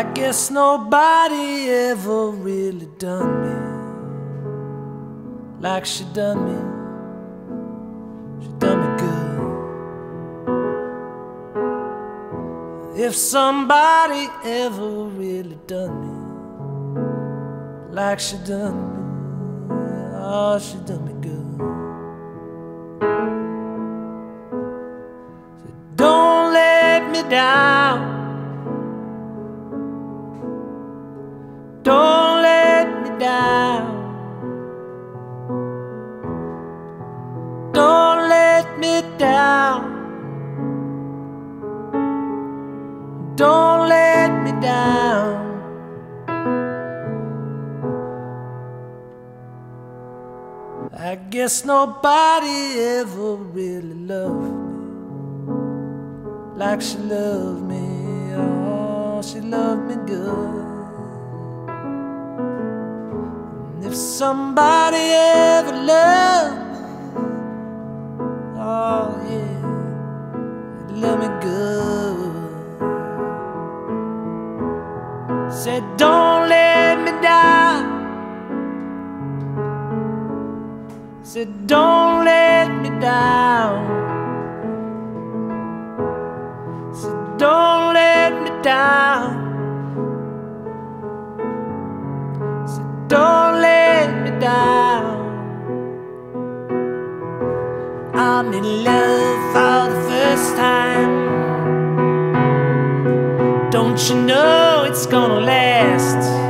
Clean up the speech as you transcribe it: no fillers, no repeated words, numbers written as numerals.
guess nobody ever really done me like she done me. She done me good. If somebody ever really done me like she done me, oh, she done me good. So don't let me down. Don't let me down. Don't let me down. Don't let me down. I guess nobody ever really loved me like she loved me. Oh, she loved me good. If somebody ever loved me, oh yeah, it loved me good. Said don't let me down. Said don't let me down. Said don't let me down. Don't let me down. I'm in love for the first time. Don't you know it's gonna last?